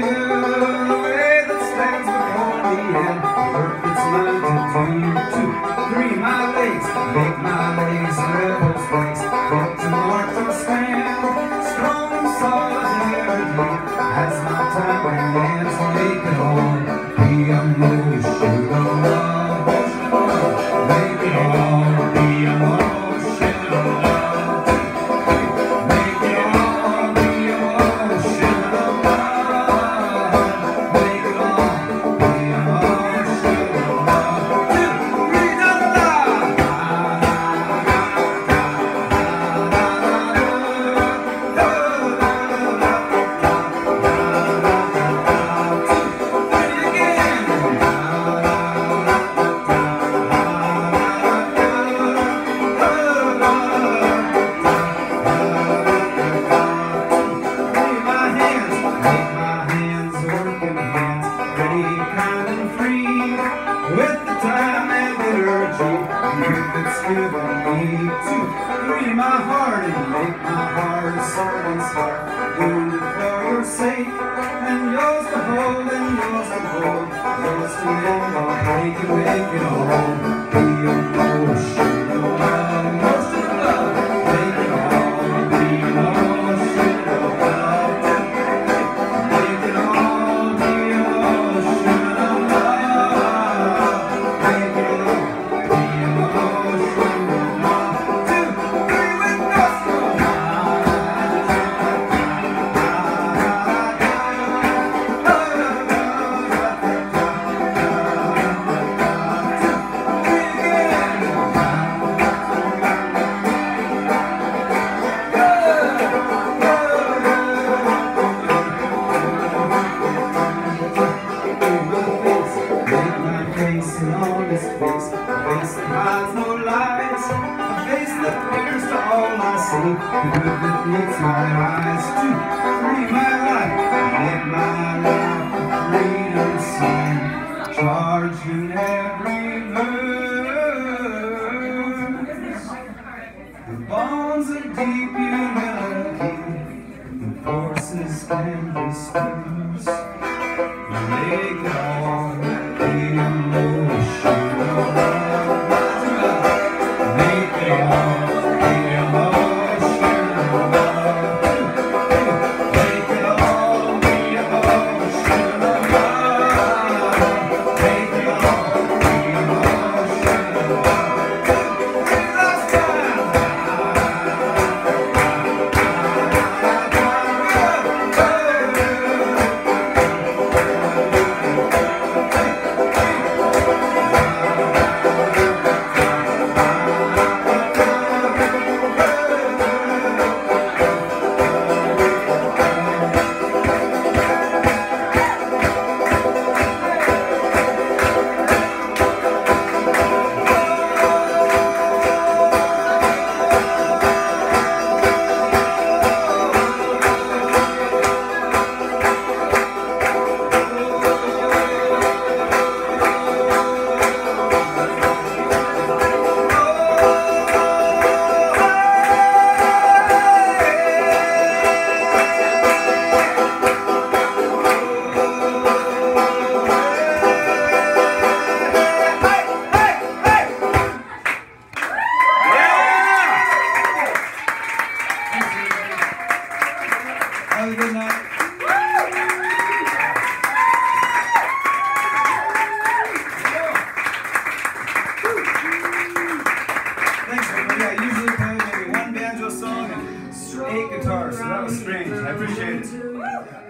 the way that stands before me, and work it's mine to do. 2, 3, my legs, make my legs rebels legs, up to march or stand, strong and solid energy, as my time demands, make it all be emotional, make it all be emotional, make it all be emotional, make it all be emotional. 2, 3, da da da. With the time and energy it's given me. 2, 3, my heart, and make my heart a servant's heart, wounded for your sake, and yours to hold, and yours to hold, yours to end, or make it all be emotional, emotional love, make it all be emotional love, make it all be emotional love. Face that hides no lies, a face that peers to all I see, good that meets my eyes. 2, 3, my life, make my life a freedom sign, charged in every verse. The bonds of deep humility, the forces can be stirred, make it all be emotional. Have a good night. Thanks, everybody. I usually play maybe one banjo song and 8 guitars, so that was strange. I appreciate it.